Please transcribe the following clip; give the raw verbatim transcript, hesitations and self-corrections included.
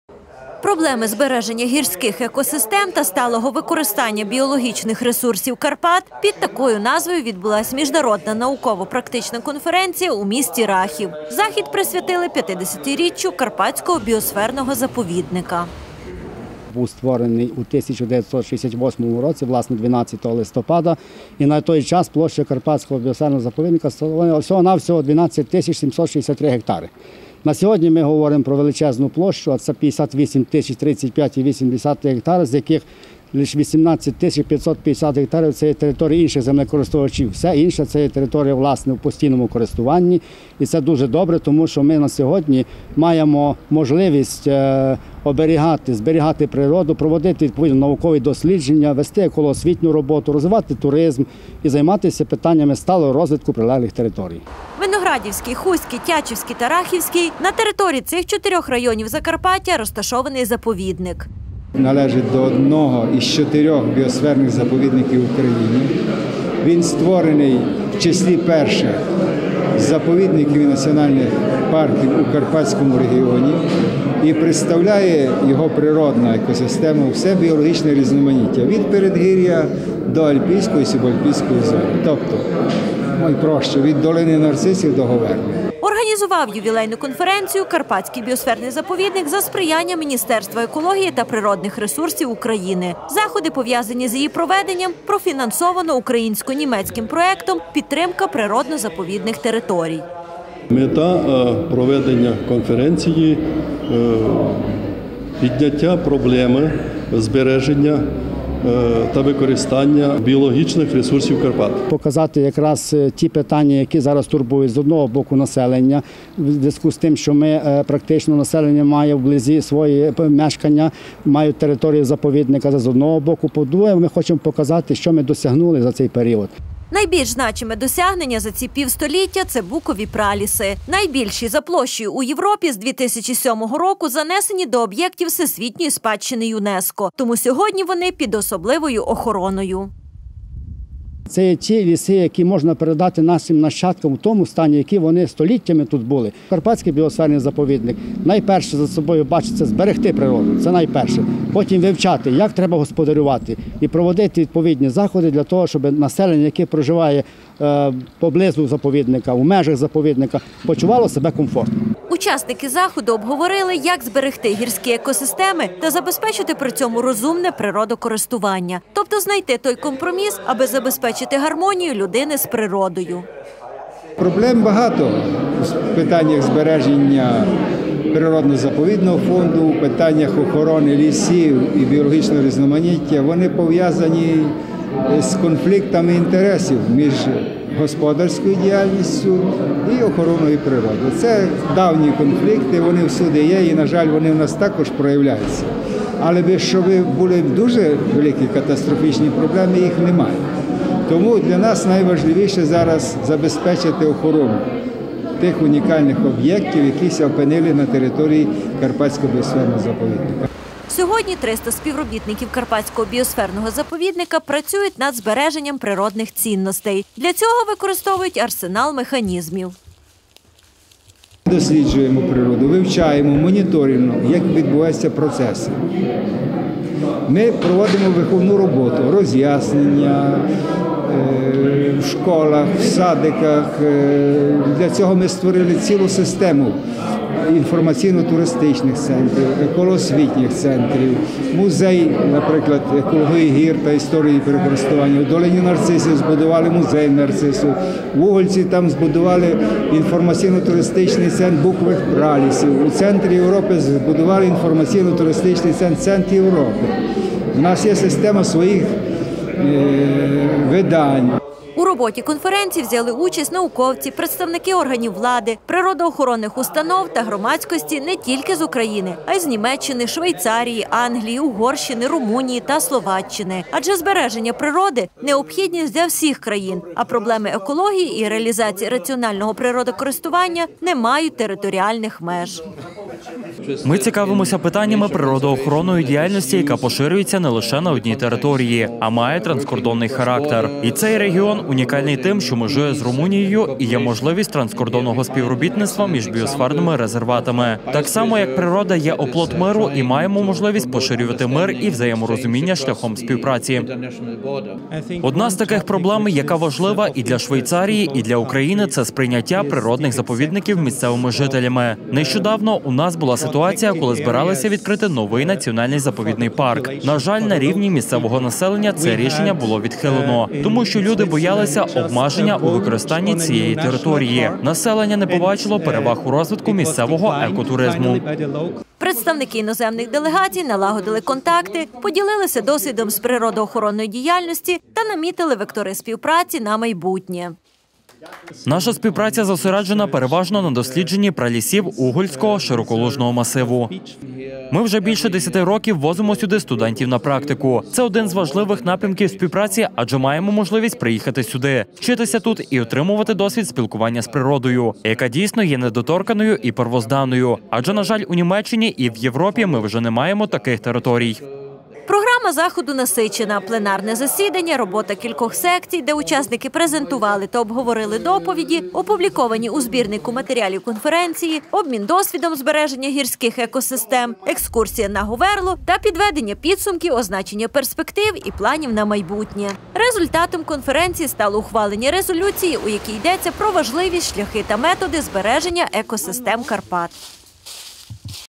Проблеми збереження гірських екосистем та сталого використання біологічних ресурсів Карпат – під такою назвою відбулася міжнародна науково-практична конференція у місті Рахів. Захід присвятили п'ятдесятиріччю Карпатського біосферного заповідника. Був створений у тисяча дев'ятсот шістдесят восьмому році, власне, дванадцятого листопада. І на той час площа Карпатського біосферного заповідника становила всього-навсього дванадцять тисяч сімсот шістдесят три гектари. На сьогодні ми говоримо про величезну площу, а це п'ятдесят вісім тисяч тридцять п'ять цілих вісім десятих гектари, з яких лише вісімнадцять тисяч п'ятсот п'ятдесят гектарів – це є території інших землекористувачів. Все інше – це є територія, власне, в постійному користуванні. І це дуже добре, тому що ми на сьогодні маємо можливість оберігати, зберігати природу, проводити відповідно наукові дослідження, вести екологоосвітню роботу, розвивати туризм і займатися питаннями сталого розвитку прилеглих територій. Виноградівський, Хуський, Тячівський та Рахівський – на території цих чотирьох районів Закарпаття розташований заповідник. Належить до одного із чотирьох біосферних заповідників в Україні. Він створений в числі перших заповідників і національних парків у Карпатському регіоні і представляє його природна екосистема, все біологічне різноманіття від передгір'я до альпійської і субальпійської зони. Тобто, найпроще, від долини нарцисів до Говерни. Організував ювілейну конференцію Карпатський біосферний заповідник за сприяння Міністерства екології та природних ресурсів України. Заходи, пов'язані з її проведенням, профінансовано українсько-німецьким проєктом «Підтримка природно-заповідних територій». Мета проведення конференції – підняття проблеми збереження та використання біологічних ресурсів Карпат. Показати якраз ті питання, які зараз турбують з одного боку населення, в зв'язку з тим, що ми практично населення має вблизі свої мешкання, мають територію заповідника з одного боку. По-друге, ми хочемо показати, що ми досягнули за цей період. Найбільш значиме досягнення за ці півстоліття – це букові праліси. Найбільші за площею у Європі з дві тисячі сьомого року занесені до об'єктів Всесвітньої спадщини ЮНЕСКО. Тому сьогодні вони під особливою охороною. Це є ті ліси, які можна передати нашим нащадкам в тому стані, які вони століттями тут були. Карпатський біосферний заповідник найперше за собою бачить – це зберегти природу, це найперше. Потім вивчати, як треба господарювати і проводити відповідні заходи для того, щоб населення, яке проживає е, поблизу заповідника, у межах заповідника, почувало себе комфортно. Учасники заходу обговорили, як зберегти гірські екосистеми та забезпечити при цьому розумне природокористування. Тобто знайти той компроміс, аби забезпечити гармонію людини з природою. Проблем багато в питаннях збереження природно-заповідного фонду, у питаннях охорони лісів і біологічного різноманіття. Вони пов'язані з конфліктами інтересів між господарською діяльністю і охороною природи. Це давні конфлікти, вони всюди є і, на жаль, вони в нас також проявляються. Але щоб були дуже великі катастрофічні проблеми, їх немає. Тому для нас найважливіше зараз забезпечити охорону тих унікальних об'єктів, які опинили на території Карпатського біосферного заповідника. Сьогодні триста співробітників Карпатського біосферного заповідника працюють над збереженням природних цінностей. Для цього використовують арсенал механізмів. Досліджуємо природу, вивчаємо, моніторимо, як відбуваються процеси. Ми проводимо виховну роботу, роз'яснення в школах, в садиках. Для цього ми створили цілу систему інформаційно-туристичних центрів, екологоосвітніх центрів, музей, наприклад, екології гір та історії перекористування. У долині нарцисів збудували музей нарцису, в Угольці там збудували інформаційно-туристичний центр букових пралісів, у центрі Європи збудували інформаційно-туристичний центр «Центр Європи». У нас є система своїх е, видань. У роботі конференції взяли участь науковці, представники органів влади, природоохоронних установ та громадськості не тільки з України, а й з Німеччини, Швейцарії, Англії, Угорщини, Румунії та Словаччини. Адже збереження природи – необхідність для всіх країн, а проблеми екології і реалізації раціонального природокористування не мають територіальних меж. Ми цікавимося питаннями природоохоронної діяльності, яка поширюється не лише на одній території, а має транскордонний характер. І цей регіон унікальний тим, що межує з Румунією і є можливість транскордонного співробітництва між біосферними резерватами. Так само, як природа є оплот миру і маємо можливість поширювати мир і взаєморозуміння шляхом співпраці. Одна з таких проблем, яка важлива і для Швейцарії, і для України, це сприйняття природних заповідників місцевими жителями. Нещодавно у нас була ситуація, коли збиралися відкрити новий національний заповідний парк. На жаль, на рівні місцевого населення це рішення було відхилено, тому що люди боялися обмеження у використанні цієї території. Населення не побачило переваг у розвитку місцевого екотуризму. Представники іноземних делегацій налагодили контакти, поділилися досвідом з природоохоронної діяльності та намітили вектори співпраці на майбутнє. Наша співпраця зосереджена переважно на дослідженні пралісів Угольського широколужного масиву. Ми вже більше десяти років возимо сюди студентів на практику. Це один з важливих напрямків співпраці, адже маємо можливість приїхати сюди, вчитися тут і отримувати досвід спілкування з природою, яка дійсно є недоторканою і первозданною. Адже, на жаль, у Німеччині і в Європі ми вже не маємо таких територій. Програма заходу насичена. Пленарне засідання, робота кількох секцій, де учасники презентували та обговорили доповіді, опубліковані у збірнику матеріалів конференції, обмін досвідом збереження гірських екосистем, екскурсія на Говерлу та підведення підсумків, означення перспектив і планів на майбутнє. Результатом конференції стало ухвалення резолюції, у якій йдеться про важливість, шляхи та методи збереження екосистем Карпат.